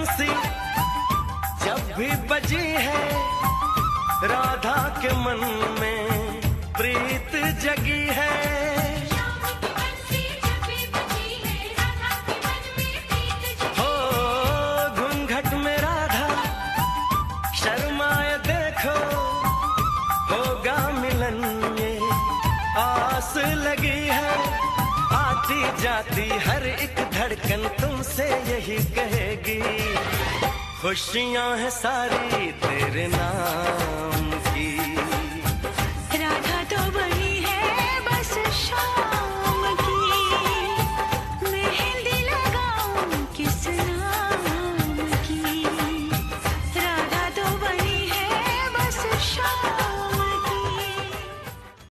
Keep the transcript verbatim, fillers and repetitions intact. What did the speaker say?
बंसी जब भी बजी है, राधा के मन में प्रीत जगी है। हो घूंघट में राधा शर्माए देखो, होगा मिलन ये आस लगी है। आती जाती हर एक धड़कन तुमसे यही कहेगी, खुशियां हैं सारी तेरे नाम की। राधा तो बनी है बस शाम की, मेहंदी लगाऊं किस नाम की। राधा तो बनी है बस शाम